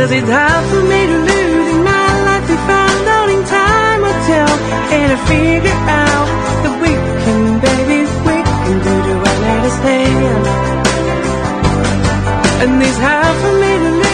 'cause it's hard for me to lose in my life. We found out in time will tell, and I figure out that we can, baby, we can do the right, let us stand. And it's hard for me to lose